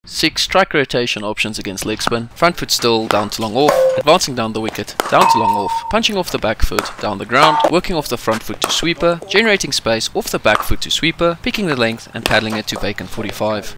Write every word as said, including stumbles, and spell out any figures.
six strike rotation options against leg spin. Front foot still, down to long off, advancing down the wicket, down to long off, punching off the back foot, down the ground, working off the front foot to sweeper, generating space off the back foot to sweeper, picking the length and paddling it to vacant forty-five.